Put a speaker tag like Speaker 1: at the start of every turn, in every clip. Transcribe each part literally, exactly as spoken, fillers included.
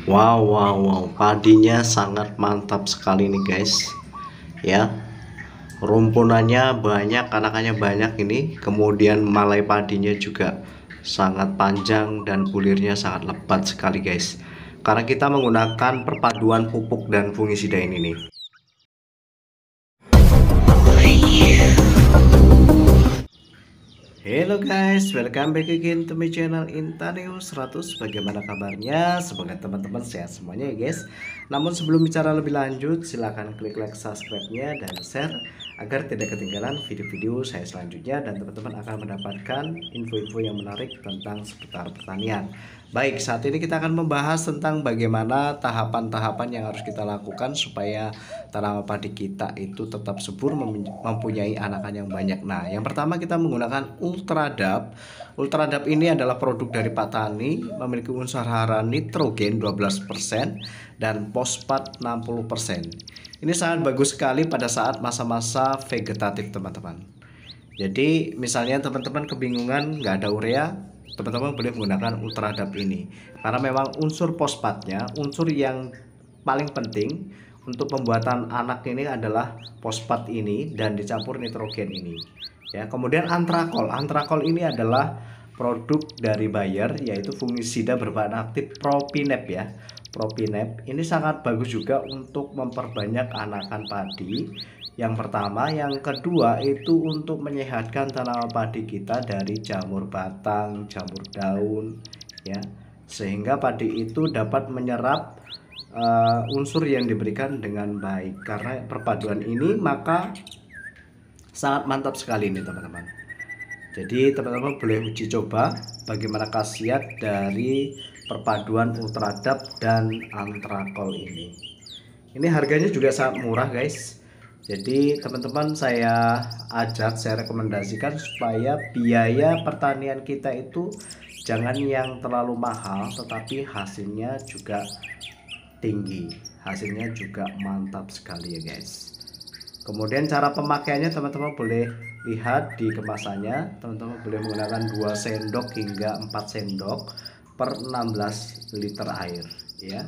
Speaker 1: Wow, wow, wow, padinya sangat mantap sekali nih guys. Ya, rumpunannya banyak, anakannya banyak ini. Kemudian malai padinya juga sangat panjang dan bulirnya sangat lebat sekali guys. Karena kita menggunakan perpaduan pupuk dan fungisida ini nih. Hello guys, welcome back again to my channel Intaneus seratus. Bagaimana kabarnya? Semoga teman-teman sehat semuanya ya guys. Namun sebelum bicara lebih lanjut, silahkan klik like, subscribe-nya dan share agar tidak ketinggalan video-video saya selanjutnya, dan teman-teman akan mendapatkan info-info yang menarik tentang seputar pertanian. Baik, saat ini kita akan membahas tentang bagaimana tahapan-tahapan yang harus kita lakukan supaya tanaman padi kita itu tetap subur, mempunyai anakan yang banyak. Nah, yang pertama kita menggunakan Ultradap. Ultradap ini adalah produk dari Pak Tani, memiliki unsur hara nitrogen dua belas persen dan fosfat enam puluh persen. Ini sangat bagus sekali pada saat masa-masa vegetatif teman-teman. Jadi misalnya teman-teman kebingungan nggak ada urea, teman-teman boleh menggunakan Ultradap ini, karena memang unsur fosfatnya, unsur yang paling penting untuk pembuatan anak ini adalah fosfat ini dan dicampur nitrogen ini. Ya, kemudian antrakol. Antrakol ini adalah produk dari Bayer, yaitu fungisida berbahan aktif Propinep ya. Propinep ini sangat bagus juga untuk memperbanyak anakan padi. Yang pertama, yang kedua itu untuk menyehatkan tanaman padi kita dari jamur batang, jamur daun ya. Sehingga padi itu dapat menyerap uh, unsur yang diberikan dengan baik. Karena perpaduan ini maka sangat mantap sekali ini teman-teman. Jadi teman-teman boleh uji coba bagaimana khasiat dari perpaduan Ultradap dan antrakol ini. Ini harganya juga sangat murah guys. Jadi teman-teman saya ajak, saya rekomendasikan supaya biaya pertanian kita itu jangan yang terlalu mahal, tetapi hasilnya juga tinggi, hasilnya juga mantap sekali ya guys. Kemudian cara pemakaiannya teman-teman boleh lihat di kemasannya. Teman-teman boleh menggunakan dua sendok hingga empat sendok per enam belas liter air ya.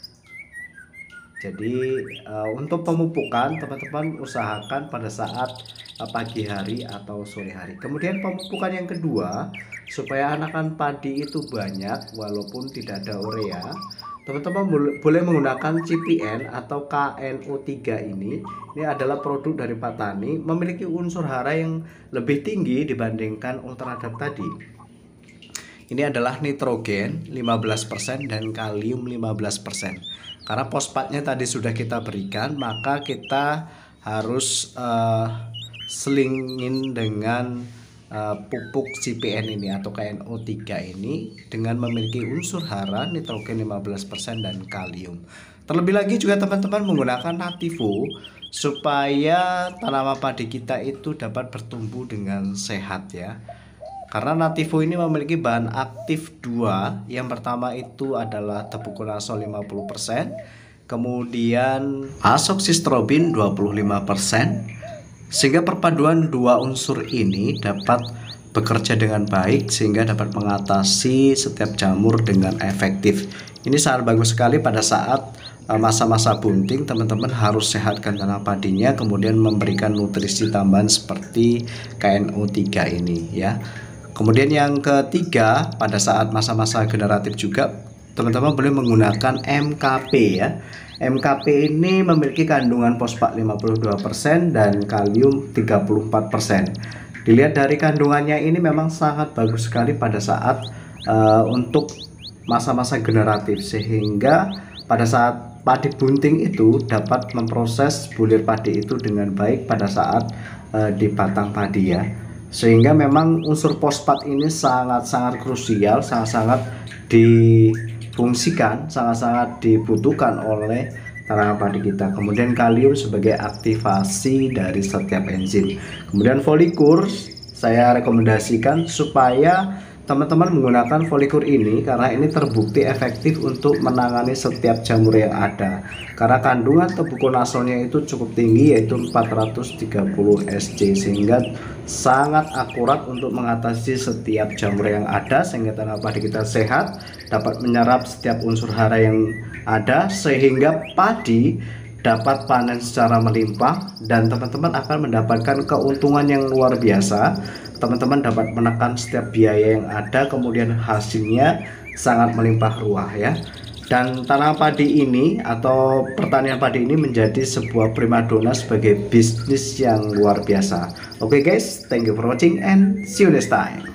Speaker 1: Jadi uh, untuk pemupukan teman-teman usahakan pada saat uh, pagi hari atau sore hari. Kemudian pemupukan yang kedua, supaya anakan padi itu banyak walaupun tidak ada urea, teman-teman boleh menggunakan C P N atau K N O tiga ini. Ini adalah produk dari Pak Tani, memiliki unsur hara yang lebih tinggi dibandingkan Ultradap tadi. Ini adalah nitrogen lima belas persen dan kalium lima belas persen. Karena fosfatnya tadi sudah kita berikan, maka kita harus uh, selingin dengan uh, pupuk C P N ini atau K N O tiga ini dengan memiliki unsur hara nitrogen lima belas persen dan kalium. Terlebih lagi juga teman-teman menggunakan Nativo supaya tanaman padi kita itu dapat bertumbuh dengan sehat ya. Karena Nativo ini memiliki bahan aktif dua. Yang pertama itu adalah tebukonazol lima puluh persen, kemudian azoxystrobin dua puluh lima persen, sehingga perpaduan dua unsur ini dapat bekerja dengan baik sehingga dapat mengatasi setiap jamur dengan efektif. Ini sangat bagus sekali pada saat masa-masa bunting. Teman-teman harus sehatkan tanah padinya, kemudian memberikan nutrisi tambahan seperti K N O tiga ini ya. Kemudian yang ketiga, pada saat masa-masa generatif juga teman-teman boleh menggunakan M K P ya. M K P ini memiliki kandungan fosfat lima puluh dua persen dan kalium tiga puluh empat persen. Dilihat dari kandungannya ini memang sangat bagus sekali pada saat uh, untuk masa-masa generatif, sehingga pada saat padi bunting itu dapat memproses bulir padi itu dengan baik pada saat uh, di batang padi ya. Sehingga memang unsur fosfat ini sangat-sangat krusial, sangat-sangat difungsikan, sangat-sangat dibutuhkan oleh tanaman padi kita. Kemudian kalium sebagai aktivasi dari setiap enzim. Kemudian folikur saya rekomendasikan supaya teman-teman menggunakan folikur ini karena ini terbukti efektif untuk menangani setiap jamur yang ada, karena kandungan tebukonazolnya itu cukup tinggi, yaitu empat ratus tiga puluh S C, sehingga sangat akurat untuk mengatasi setiap jamur yang ada, sehingga tanam padi kita sehat, dapat menyerap setiap unsur hara yang ada, sehingga padi dapat panen secara melimpah dan teman-teman akan mendapatkan keuntungan yang luar biasa. Teman-teman dapat menekan setiap biaya yang ada, kemudian hasilnya sangat melimpah ruah ya. Dan tanam padi ini atau pertanian padi ini menjadi sebuah primadona sebagai bisnis yang luar biasa. Oke guys, thank you for watching and see you next time.